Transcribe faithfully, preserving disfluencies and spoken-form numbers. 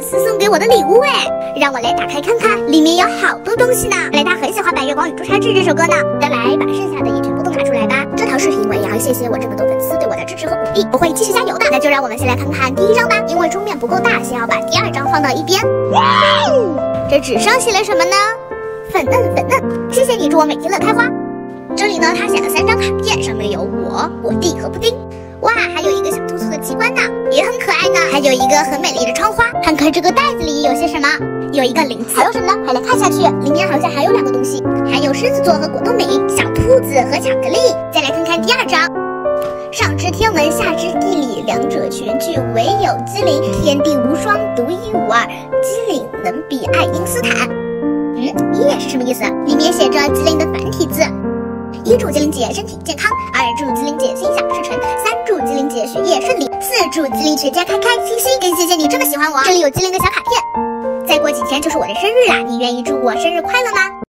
丝送给我的礼物哎，让我来打开看看，里面有好多东西呢。看来他很喜欢《白月光与朱砂痣》这首歌呢。再来把剩下的也全部都拿出来吧。这条视频我也要谢谢我这么多粉丝对我的支持和鼓励，我会继续加油的。那就让我们先来看看第一张吧，因为桌面不够大，先要把第二张放到一边。哇哦，这纸上写了什么呢？粉嫩粉嫩，谢谢你，祝我每天乐开花。这里呢，他写了三张卡片，上面有我、我弟和布丁。哇，还有一个小兔兔的机关呢，也很可爱呢。还有一个很美丽的窗花。看看这个袋子里有些什么？有一个零子，还有什么呢？快来看下去，里面好像还有两个东西，还有狮子座和果冻饼、小兔子和巧克力。再来看看第二张，上知天文，下知地理，两者全具，唯有机灵，天地无双，独一无二，机灵能比爱因斯坦。嗯，耶是什么意思？里面写着机灵的繁体字。一祝机灵姐身体健康，二祝机灵姐心想事成，三祝机灵姐学业顺利，四祝机灵全家开开心心。更谢谢你这么喜欢我。这里有机灵的小卡片。再过几天就是我的生日啦，你愿意祝我生日快乐吗？